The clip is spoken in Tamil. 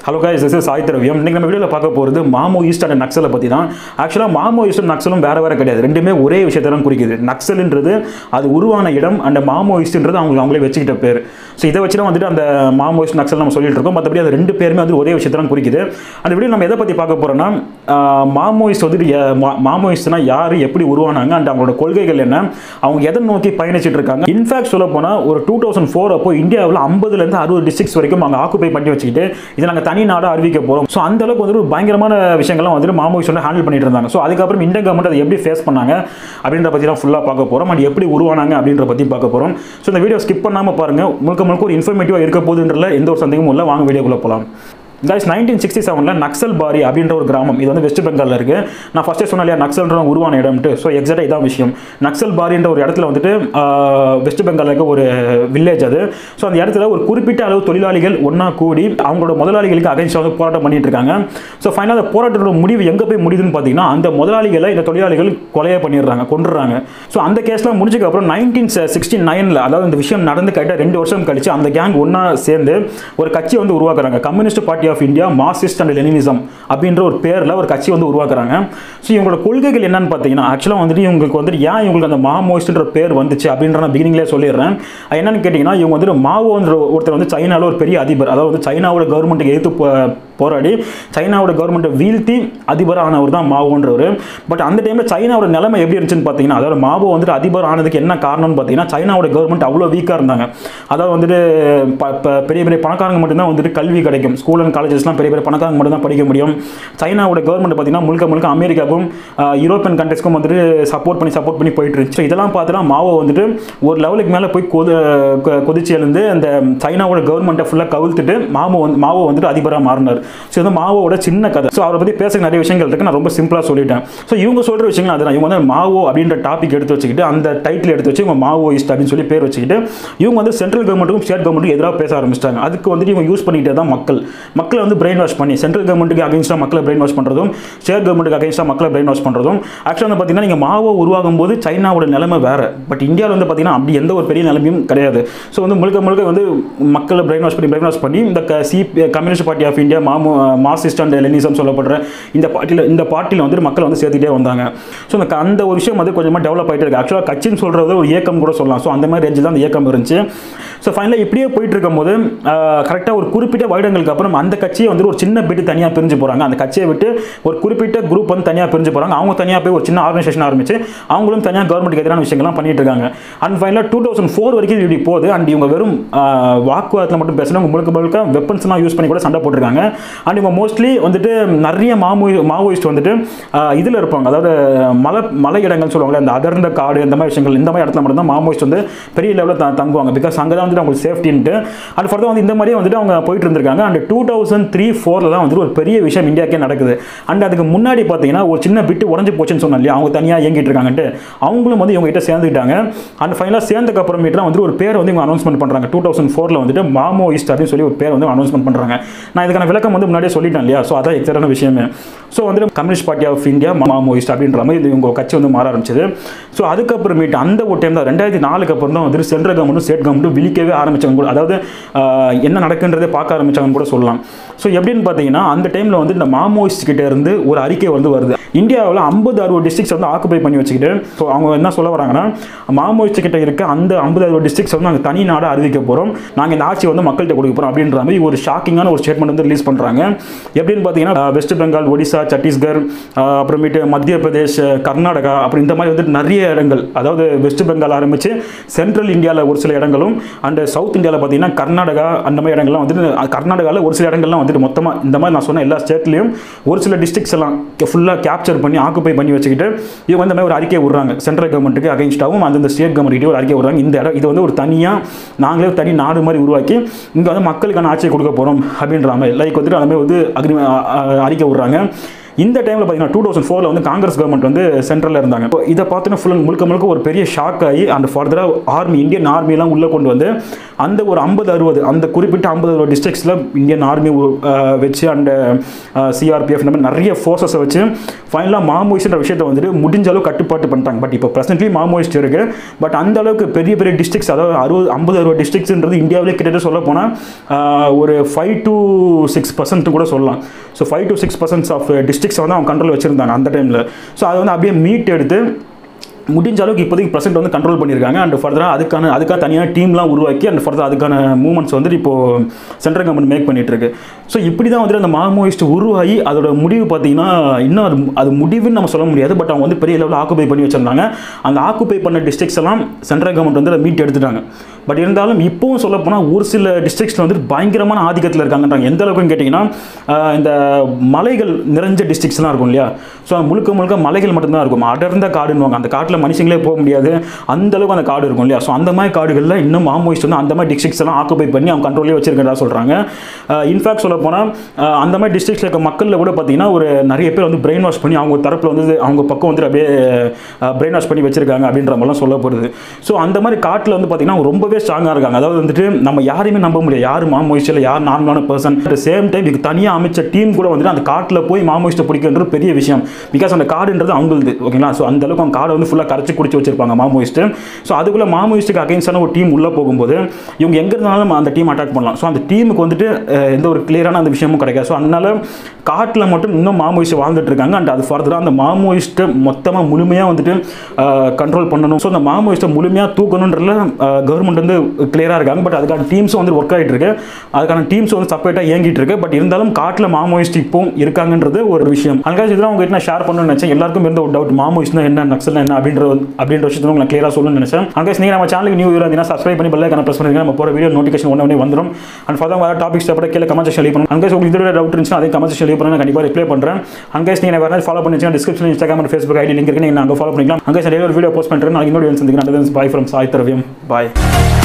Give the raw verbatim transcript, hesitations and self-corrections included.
Hello guys, this is Sai Thiravium. இன்னைக்கு நம்ம வீடியோல பார்க்க போறது Maoist and Naxal பத்தி தான். ஆக்சுவலா Maoist and Naxalum வேற வேற கிடையாது. ரெண்டுமே ஒரே விஷயத்தை தான் குறிக்குது. Naxalன்றது அது உருவான இடம் and Maoistன்றது அவங்க அவங்களே வெச்சிட்ட பேர். சோ இத வச்சு தான் வந்துட்டு அந்த Maoist Naxal நம்ம சொல்லிட்டு இருக்கோம். மத்தபடி அது ரெண்டு பேருமே அது ஒரே விஷயத்தை தான் குறிக்குது. அந்த வீடியோ நம்ம எதை பத்தி பார்க்க போறோம்னா Maoist வந்து Maoistனா யாரு எப்படி உருவானாங்க and அவங்களோட கொள்கைகள் என்ன? அவங்க எதை நோக்கி பயணிச்சிட்டு இருக்காங்க? இன்ஃபேக்ட் சொல்ல போனா ஒரு two thousand four அப்போ இந்தியாவுல fifty ல இருந்து sixty டிஸ்ட்ரிக்ட்ஸ் வரைக்கும் அவங்க ஆக்குபை பண்ணி வச்சிட்டு இத நாங்க தனி நாடா அறிவிக்க போறோம். சோ அந்த அளவுக்கு வந்து ஒரு பயங்கரமான விஷயங்களை வந்து Maoist வந்து ஹேண்டில் பண்ணிட்டு இருந்தாங்க. சோ அதுக்கு அப்புறம் இந்தியன் கவர்மெண்ட் அதை எப்படி ஃபேஸ் பண்ணாங்க அப்படிங்கற பத்தி தான் ஃபுல்லா பார்க்க போறோம். அது எப்படி உருவானாங்க அப்படிங்கற பத்தி பார்க்க போறோம். சோ இந்த வீடியோ ஸ்கிப் பண்ணாம பாருங்க. முழுக்க முழுக்க ஒரு இன்ஃபர்மேட்டிவா இருக்க போகுதுன்றதுல எந்த ஒரு சந்தேகமும் இல்ல. வாங்க வீடியோக்குள்ள போலாம். Guys, nineteen sixty-seven ல நக்சல் பாரி அப்படிங்கற ஒரு கிராமம் இது வந்து வெஸ்ட் பெங்கால்ல இருக்கு. நான் ஃபர்ஸ்ட் சொன்னலையா நக்சல்ன்ற உருவான இடம்ட்டு. சோ எக்ஸாக்ட்டா இதான் விஷயம். நக்சல் பாரின்ற ஒரு இடத்துல வந்துட்டு வெஸ்ட் பெங்கால்ல இருக்க ஒரு வில்லேஜ் அது. சோ அந்த இடத்துல ஒரு குறிப்பிட்ட அளவு தொழிலாளிகள் ஒண்ணா கூடி அவங்களோட முதலாளிகளுக்கு அகைன்ஸ்டா வந்து போராட்டம் பண்ணிட்டு இருக்காங்க. சோ ஃபைனலா அந்த போராட்டத்தோட முடிவு எங்க போய் முடியுதுன்னு பாத்தீங்கன்னா அந்த முதலாளிகளை இந்த தொழிலாளிகள் கொலைய பண்ணிடுறாங்க, கொன்றுறாங்க. சோ அந்த கேஸ்ல முடிஞ்சதுக்கு அப்புறம் nineteen sixty-nine ல அதாவது இந்த விஷயம் நடந்து கரெக்ட்டா ரெண்டு வருஷம் கழிச்சு அந்த கேங் ஒண்ணா சேர்ந்து ஒரு கட்சி வந்து உருவாக்குறாங்க. Communist party of India Marxist and Leninism அப்படின்ற ஒரு பேர்ல ஒரு கட்சி வந்து உருவாக்குறாங்க. சோ இவங்களோட கொள்கைகள் என்னன்னு பாத்தீங்கன்னா ஆக்சுவலா வந்துட்டு இவங்களுக்கு வந்து ஏன் இவங்களுக்கு அந்த மாவோயிஸ்ட்ன்ற பேர் வந்துச்சு அப்படின்ற நான் பிகினிங்லயே சொல்லிடுறேன். என்னன்னு கேட்டீங்கன்னா இவங்க வந்து மாவோன்ற ஒருத்தர் வந்து சைனால ஒரு பெரிய அதிபர், அதாவது சைனாவோட கவர்மெண்ட்டுக்கு எதிர்த்து போராடி சைனாவோட கவர்மெண்ட்டை வீழ்த்தி அதிபர் ஆனவர் தான் மாவோன்றவர். பட் அந்த டைம்ல சைனாவோட நிலைமை எப்படி இருந்துச்சுன்னு பாத்தீங்கன்னா அதாவது மாவோ வந்துட்டு அதிபர் ஆனதுக்கு என்ன காரணம்னு பாத்தீங்கன்னா சைனாவோட கவர்மெண்ட் அவ்வளவு வீக்கா இருந்தாங்க. அதாவது வந்துட்டு பெரிய பெரிய பணக்காரங்க மட்டும்தான் வந்துட்டு கல்வி கிடைக்கும், ஸ்கூல் அண்ட் காலேஜஸ்லாம் பெரிய பெரிய பணக்காரங்க மட்டும் தான் படிக்க முடியும். சைனாவோட கவர்மெண்ட் பாத்தீங்கன்னா முழுக்க முழுக்க அமெரிக்காவுக்கும் யூரோப்பியன் கண்ட்ரிஸ்க்கும் வந்துட்டு சப்போர்ட் பண்ணி சப்போர்ட் பண்ணி போயிட்டு இருந்துச்சு. இதெல்லாம் பார்த்துட்டு மாவோ வந்துட்டு ஒரு லெவலுக்கு மேல போய் கொதிச்சு எழுந்து அந்த சைனாவோட கவர்மெண்ட்டை ஃபுல்லா கவிழ்த்துட்டு மாவோ வந்து மாவோ வந்துட்டு அதிபராக மாறினார். ஸோ இது மாவோட சின்ன கதை. ஸோ அவரை பற்றி பேச நிறைய விஷயங்கள் இருக்கு, நான் ரொம்ப சிம்பிளாக சொல்லிட்டேன். ஸோ இவங்க சொல்ற விஷயங்கள் அதுதான். இவங்க வந்து மாவோ அப்படின்ற டாபிக் எடுத்து வச்சுக்கிட்டு அந்த டைட்டில் எடுத்து வச்சு இவங்க மாவோயிஸ்ட் அப்படின்னு சொல்லி பேர் வச்சுக்கிட்டு இவங்க வந்து சென்ட்ரல் கவர்மெண்ட்டுக்கும் ஸ்டேட் கவர்மெண்ட்டுக்கும் எதிராக பேச ஆரம்பிச்சிட்டாங்க. அதுக்கு வந்துட்டு இவங்க யூஸ் பண்ணிட்டே தான் மக்கள் மக்களை வந்து பிரெயின் வாஷ் பண்ணி சென்ட்ரல் கவர்மெண்ட்டுக்கு அகைன்ஸ்டாக மக்களை பிரெயின் வாஷ் பண்ணுறதும் ஸ்டேட் கவர்மெண்ட்டுக்கு அகைன்ஸ்டாக மக்களை பிரெயின் வாஷ் பண்ணுறதும். ஆக்சுவலாக வந்து பார்த்தீங்கன்னா நீங்கள் மாவோ உருவாகும் போது சைனாவோட நிலைமை வேற, பட் இந்தியாவில் வந்து பார்த்தீங்கன்னா அப்படி எந்த ஒரு பெரிய நிலைமையும் கிடையாது. ஸோ வந்து முழுக்க முழுக்க வந்து மக்களை பிரெயின் வாஷ் பண்ணி பிரெயின் வாஷ் பண்ணி இந்த C communist party of India மாமோ மார்க்சிஸ்ட் அண்ட் லெனினிசம் சொல்லப்படுற இந்த பார்ட்டியில் இந்த பார்ட்டியில் வந்து மக்கள் வந்து சேர்த்துட்டே வந்தாங்க. ஸோ அந்த ஒரு விஷயம் வந்து கொஞ்சமாக டெவலப் ஆகிட்டு இருக்கு. ஆக்சுவலாக கட்சின்னு சொல்றது ஒரு இயக்கம் கூட சொல்லலாம். ஸோ அந்த மாதிரி ரேஞ்சில் தான் அந்த இயக்கம் இருந்துச்சு. ஸோ ஃபைனலாக இப்படியே போயிட்டு இருக்கும்போது கரெக்டாக ஒரு குறிப்பிட்ட வருடங்களுக்கு அப்புறம் அந்த கட்சியை வந்து ஒரு சின்ன பிட்டு தனியாக பிரிஞ்சு போகிறாங்க. அந்த கட்சியை விட்டு ஒரு குறிப்பிட்ட குரூப் வந்து தனியாக பிரிஞ்சு போகிறாங்க. அவங்க தனியாக போய் ஒரு சின்ன ஆர்கனைசேஷன் ஆரம்பிச்சு அவங்களும் தனியாக கவர்மெண்ட்டுக்கு எதிரான விஷயங்கள்லாம் பண்ணிட்டு இருக்காங்க. அண்ட் ஃபைனலாக டூ தௌசண்ட் ஃபோர் வரைக்கும் இப்படி போகுது. அண்ட் இவங்க வெறும் வாக்குவாதத்தில் மட்டும் பேசுகிறவங்க முழுக்க முழுக்க வெப்பன்ஸ்லாம் யூஸ் பண்ணி கூட சண்டை போட்டிருக்காங்க. அண்ட் இவங்க மோஸ்ட்லி வந்துட்டு நிறைய மாவோயிஸ்ட் மாவோயிஸ்ட் வந்துட்டு இதில் இருப்பாங்க, அதாவது மலை மலை இடங்கள் சொல்லுவாங்க, அந்த அடர்ந்த காடு இந்த மாதிரி விஷயங்கள் இந்த மாதிரி இடத்துல மட்டும் தான் மாவோயிஸ்ட் வந்து பெரிய லெவலில் தங்குவாங்க. பிகாஸ் அங்கே தான் வந்துட்டு அவங்களுக்கு சேஃப்டின்ட்டு அண்ட் ஃபர்தர் வந்து இந்த மாதிரியே வந்துட்டு அவங்க போயிட்டு இருந்திருக்காங்க. அண்ட் டூ தௌசண்ட் த்ரீ ஃபோரில் தான் வந்துட்டு ஒரு பெரிய விஷயம் இந்தியாக்கே நடக்குது. அண்ட் அதுக்கு முன்னாடி பார்த்தீங்கன்னா ஒரு சின்ன பிட்டு உடஞ்சி போச்சுன்னு சொன்னாங்க இல்லையா, அவங்க தனியாக இயங்கிட்டு இருக்காங்கன்ட்டு அவங்களும் வந்து இவங்க கிட்ட சேர்ந்துக்கிட்டாங்க. அண்ட் ஃபைனலாக சேர்ந்ததுக்கு அப்புறமேட்டு தான் வந்துட்டு ஒரு பேர் வந்து இவங்க அனௌன்ஸ்மெண்ட் பண்ணுறாங்க. டூ தௌசண்ட் ஃபோரில் வந்துட்டு மாவோயிஸ்ட் அப்படின்னு சொல்லி ஒரு பேர் வந்து அனௌன்ஸ்மெண்ட் பண்ணுறாங்க. நான் இதுக்கான விளக்கம் வந்து முன்னாடியே சொல்லிட்டேன் இல்லையா. ஸோ அதான் எக்ஸாக்டான விஷயமே. ஸோ வந்து communist party of India Maoist அப்படின்ற மாதிரி இது உங்கள் கட்சி வந்து மாற ஆரம்பிச்சது. ஸோ அதுக்கப்புறமேட்டு அந்த ஒரு டைம் தான் ரெண்டாயிரத்தி நாலுக்கு அப்புறம் தான் வந்துட்டு சென்ட்ரல் கவர்மெண்ட்டும் ஸ்டேட் கவர்மெண்ட்டும் விழிக்கவே ஆரம்பிச்சாங்க கூட, அதாவது என்ன நடக்குன்றதே பார்க்க ஆரம்பிச்சாங்கன்னு கூட சொல்லலாம். ஸோ எப்படின்னு பார்த்தீங்கன்னா அந்த டைமில் வந்து இந்த மாவோயிஸ்ட் கிட்ட இருந்து ஒரு அறிக்கை வந்து வருது. இந்தியாவில் ஐம்பது அறுபது டிஸ்ட்ரிக்ஸ் வந்து ஆக்குபை பண்ணி வச்சுக்கிட்டு ஸோ அவங்க என்ன சொல்ல வராங்கன்னா மாவோயிஸ்ட் கிட்ட இருக்க அந்த ஐம்பது அறுபது டிஸ்ட்ரிக்ஸ் வந்து நாங்கள் தனி நாடாக அறிவிக்க போகிறோம், நாங்கள் இந்த ஆட்சி வந்து மக்கள்கிட்ட கொடுக்க போகிறோம் அப்படின்ற மாதிரி ஒரு ஷாக்கிங்கான ஒரு ஸ்டேட்மெண்ட் வந்து ரிலீஸ் பண்ணுறாங்க. எப்படின்னு பார்த்தீங்கன்னா வெஸ்ட் பெங்கால், ஒடிசா, சத்தீஸ்கர், அப்புறமேட்டு மத்திய பிரதேஷ், கர்நாடகா அப்படி இந்த மாதிரி வந்து நிறைய இடங்கள், அதாவது வெஸ்ட் பெங்கால் ஆரம்பிச்சு சென்ட்ரல் இந்தியாவில் ஒரு சில இடங்களும் அண்ட் சவுத் இந்தியாவில் பார்த்தீங்கன்னா கர்நாடகா அந்த மாதிரி இடங்கள்லாம் வந்துட்டு கர்நாடகாவில் ஒரு சில இடங்கள்லாம் வந்துட்டு மொத்தமாக இந்த மாதிரி நான் சொன்ன எல்லா ஸ்டேட்லையும் ஒரு சில டிஸ்ட்ரிக்ஸ் எல்லாம் ஃபுல்லாக கேப்சர் பண்ணி ஆக்குபை பண்ணி வச்சுக்கிட்டு இவங்க இந்த மாதிரி ஒரு அறிக்கை விடுறாங்க. சென்ட்ரல் கவர்மெண்ட்டுக்கு அகைன்ஸ்டாகவும் அந்த ஸ்டேட் கவர்மெண்ட்டுக்கு ஒரு அறிக்கை விடுறாங்க. இந்த இடம் இது வந்து ஒரு தனியாக நாங்களே தனி நாடு மாதிரி உருவாக்கி இங்கே வந்து மக்களுக்கான ஆட்சியை கொடுக்க போகிறோம் அப்படின்ற மாதிரி லைக் வந்துட்டு அந்த மாதிரி வந்து அக்ரி அறிக்கை விடுறாங்க. இந்த டைமில் பார்த்தீங்கன்னா டூ தௌசண்ட் ஃபோரில் வந்து காங்கிரஸ் கவர்மெண்ட் வந்து சென்ட்ரலில் இருந்தாங்க. இப்போ இதை பார்த்தினா ஃபுல் முழுக்க முழுக்க ஒரு பெரிய ஷாக் ஆகி அந்த ஃபர்தராக ஆர்மி இந்தியன் ஆர்மியெல்லாம் உள்ளே கொண்டு வந்து அந்த ஒரு ஐம்பது அறுபது அந்த குறிப்பிட்ட ஐம்பது அறுபது டிஸ்ட்ரிக்ஸில் இந்தியன் ஆர்மி வச்சு அந்த சிஆர்பிஎஃப் இந்த மாதிரி நிறைய ஃபோர்ஸஸை வச்சு ஃபைனலாக மாவோயிஸ்ட்ன்ற விஷயத்தை வந்துட்டு முடிஞ்ச அளவு கட்டுப்பாட்டு பண்ணிட்டாங்க. பட் இப்போ ப்ரெசென்ட்லி மாவோயிஸ்ட் இருக்குது. பட் அந்த அளவுக்கு பெரிய பெரிய டிஸ்ட்ரிக்ஸ், அதாவது அறுபது ஐம்பது அறுபது டிஸ்ட்ரிக்ஸ்ன்றது இந்தியாவிலே கிட்டத்தட்ட சொல்ல போனால் ஒரு ஃபைவ் டு சிக்ஸ் பர்சன்ட் கூட சொல்லலாம். So five to six percent of districts வந்து அவங்க கண்ட்ரோல் வச்சுருந்தாங்க அந்த டைமில். ஸோ அதை வந்து அப்படியே மீட் எடுத்து முடிஞ்ச அளவுக்கு இப்போதைக்கு ப்ரெசென்ட் வந்து கண்ட்ரோல் பண்ணியிருக்காங்க. அண்ட் ஃபர்தராக அதுக்கான அதுக்காக தனியாக டீம்லாம் உருவாக்கி அண்ட் ஃபர்தராக அதுக்கான மூவ்மெண்ட்ஸ் வந்துட்டு இப்போது சென்ட்ரல் கவர்மெண்ட் மேக் பண்ணிட்டு இருக்கு. ஸோ இப்படி தான் வந்துட்டு அந்த மாவோயிஸ்ட் உருவாகி அதோட முடிவு பார்த்தீங்கன்னா இன்னும் அது அது முடிவுன்னு நம்ம சொல்ல முடியாது. பட் அவங்க வந்து பெரிய லெவலில் ஆக்குபை பண்ணி வச்சிருந்தாங்க. அந்த ஆக்குபை பண்ண டிஸ்ட்ரிக்ஸ் எல்லாம் சென்ட்ரல் கவர்மெண்ட் வந்து அதை மீட் எடுத்துட்டாங்க. பட் இருந்தாலும் இப்போவும் சொல்ல போனால் ஒரு சில டிஸ்ட்ரிக்ஸில் வந்துட்டு பயங்கரமான ஆதிக்கத்தில் இருக்காங்கன்றாங்க. எந்த அளவுக்குன்னு கேட்டிங்கன்னா இந்த மலைகள் நிறைஞ்ச டிஸ்ட்ரிக்ஸ்லாம் இருக்கும் இல்லையா, ஸோ முழுக்க முழுக்க மலைகள் மட்டும்தான் இருக்கும். அடர்ந்த காடுன்னுவாங்க. அந்த காட்டில் மனுஷங்களே போக முடியாது, அந்த அளவுக்கு அந்த காடு இருக்கும் இல்லையா. ஸோ அந்த மாதிரி காடுகளில் இன்னும் மாவோயிஸ்ட் வந்து அந்த மாதிரி டிஸ்ட்ரிக்ஸ் எல்லாம் ஆக்குபை பண்ணி அவங்க கண்ட்ரோலே வச்சிருக்கிறதா சொல்கிறாங்க. இன்ஃபேக்ட் சொல்ல போனால் அந்த மாதிரி டிஸ்ட்ரிக்ஸில் இருக்க மக்களில் கூட பார்த்தீங்கன்னா ஒரு நிறைய பேர் வந்து பிரெயின் வாஷ் பண்ணி அவங்க தரப்பில் வந்து அவங்க பக்கம் வந்து அப்படியே பிரெயின் வாஷ் பண்ணி வச்சிருக்காங்க அப்படின்ற மாதிரிலாம் சொல்லப்படுது. ஸோ அந்த மாதிரி காட்டில் வந்து பார்த்தீங்கன்னா ரொம்பவே ஸ்ட்ராங்காக இருக்காங்க. அதாவது வந்துட்டு நம்ம யாரையுமே நம்ப முடியாது, யார் மாவோயிஸ்ட் இல்லை யார் நார்மலான பர்சன். அட் சேம் டைம் இதுக்கு தனியாக அமைச்ச டீம் கூட வந்துட்டு அந்த காட்டில் போய் மாவோயிஸ்ட்டை பிடிக்கின்றது பெரிய விஷயம். பிகாஸ் அந்த காடுன்றது அவங்களுக்கு ஓகேங்களா. ஸோ அந்த அளவுக்கு அவங்க காடை வந்து ஃபுல்லாக கரைச்சி குடிச்சு வச்சிருப்பாங்க மாவோயிஸ்ட். ஸோ அதுக்குள்ள மாவோயிஸ்ட்டுக்கு அகைன்ஸ்டான ஒரு டீம் உள்ளே போகும்போது இவங்க எங்கே இருந்தாலும் அந்த டீம் அட்டாக் பண்ணலாம். ஸோ அந்த டீமுக்கு வந்துட்டு எந்த ஒரு கிளியரான அந்த விஷயமும் கிடைக்காது. ஸோ அதனால காட்டில் மட்டும் இன்னும் மாவோயிஸ்ட் வாழ்ந்துட்டு இருக்காங்க. அண்ட் அது ஃபர்தராக அந்த மாவோயிஸ்ட்டை மொத்தமாக முழுமையாக வந்துட்டு கண்ட்ரோல் பண்ணணும். ஸோ அந்த மாவோயிஸ்ட்டை முழுமையாக தூக்கணுன்றதுல கவர்மெண்ட் வந்து கிளியராக இருக்காங்க. பட் அதுக்கான டீம்ஸும் வந்து ஒர்க் ஆகிட்டு இருக்கு. அதுக்கான டீம்ஸ் வந்து செப்பரேட்டாக இயங்கிட்டு இருக்கு. பட் இருந்தாலும் காட்டில் மாவோயிஸ்ட் இப்போ இருக்காங்கன்றது ஒரு விஷயம். அதுக்காக இதெல்லாம் உங்ககிட்ட நான் ஷேர் பண்ணணும்னு நினைச்சேன். எல்லாருக்கும் இருந்த ஒரு டவுட், மாவோயிஸ்ட்னா என்ன, நக்சல் என்ன அப்படின்ற அப்படின்ற விஷயத்தை உங்களுக்கு கிளியராக சொல்லணும்னு நினைச்சேன். அங்கே நீங்கள் நம்ம சேனலுக்கு நியூ இருந்தீங்கன்னா சப்ஸ்கிரைப் பண்ணி பெல் ஐகானை பிரஸ் பண்ணுங்க. நம்ம போகிற வீடியோ நோட்டிஃபிகேஷன் ஒன்று வந்துடும். அண்ட் ஃபர்தர் வேறு டாபிக்ஸ் தேவை கீழே கமெண்ட் செக்ஷன் எழுதி பண்ணுங்க. அங்கே உங்களுக்கு இதோட டவுட் இருந்துச்சுன்னா அதே கமெண்ட் செக்ஷன் எழுதி பண்ணுங்க. கண்டிப்பாக ரிப்ளை பண்ணுறேன். அங்கே நீங்கள் வேறு ஃபாலோ பண்ணிச்சுன்னா description Instagram and Facebook ID link இருக்கு, நீங்கள் அங்கே ஃபாலோ பண்ணிக்கலாம். அங்கே ஒரு வீடியோ போஸ்ட் பண்ணுறேன். நாளைக்கு இன்னொரு சந்திக்கிறேன். பாய் ஃப்ரம் சாய் திரவியம். பாய்.